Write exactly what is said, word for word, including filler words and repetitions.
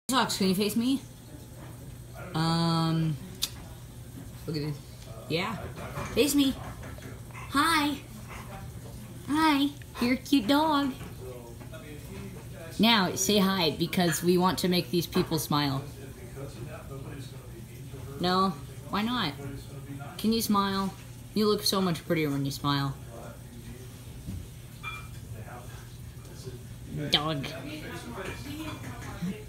Socks, can you face me? Um, look at this. Yeah, face me. Hi. Hi, you're a cute dog. Now, say hi, because we want to make these people smile. No? Why not? Can you smile? You look so much prettier when you smile. Dog.